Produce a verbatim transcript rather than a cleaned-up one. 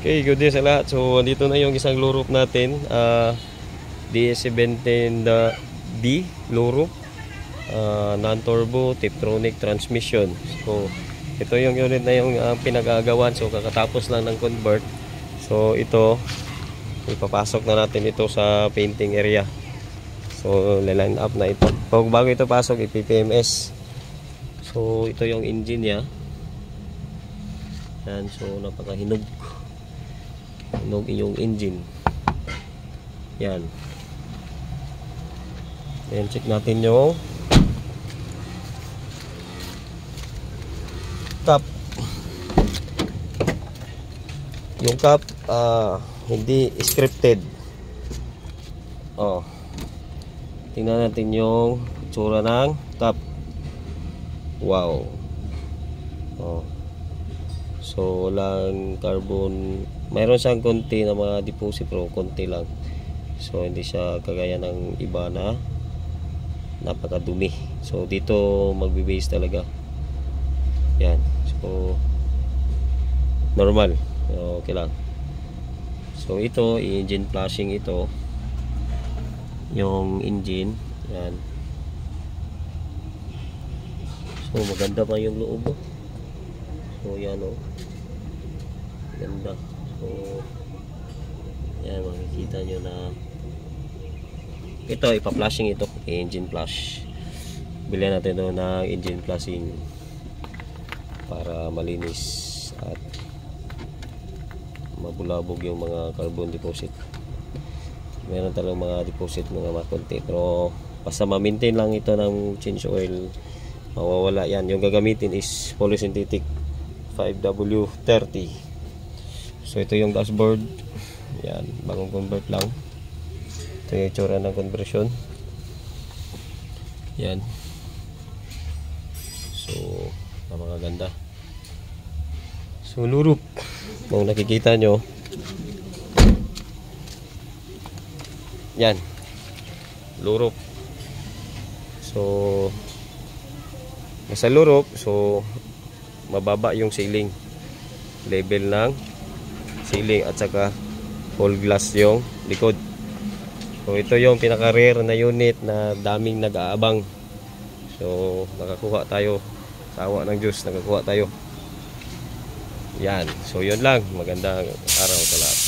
Okay, good day sa lahat. So, dito na yung isang lurop natin. Uh, D S seventeen B lurop. Uh, non-turbo, Tiptronic transmission. So, ito yung unit na yung uh, pinag-aagawan. So, kakatapos lang ng convert. So, ito, ipapasok na natin ito sa painting area. So, line up na ito. Pag bago ito pasok, i-P P M S. So, ito yung engine niya. Yan, so napakahinog. Hinog yung engine. Yan. Then check natin yung cap. Yung cap uh, hindi scripted. Oh. Tingnan natin yung itsura ng cap. Wow. Oh. So, walang carbon. Mayroon siyang konti na mga deposit, pero konti lang. So, hindi siya kagaya ng iba na napakadumi. So, dito magbe-base talaga. Yan. So, normal. Okay lang. So, ito, engine flashing ito. Yung engine. Yan. So, maganda pa yung loob. So, yan o. Ganda. So, yan, makikita nyo na ito, ipa-flashing ito. Engine flash. Bilhan natin ito ng engine flashing para malinis at mabulabog yung mga carbon deposit. Meron talagang mga deposit, mga makonti. Pero, basta ma-maintain lang ito ng change oil, mawawala yan. Yung gagamitin is polysynthetic five W thirty. So ito yung dashboard. Yan, bagong convert lang. Ito yung itsura ng conversion. Yan. So, napakaganda. So, lurop. Kung nakikita nyo, yan, lurop. So, nasa lurop, so mababa yung ceiling, level ng ceiling, at saka full glass yung likod. So ito yung pinaka rare na unit na daming nag-aabang. So nakakuha tayo, tawa ng Diyos, nakakuha tayo. Yan, so yun lang. Magandang araw sa lahat.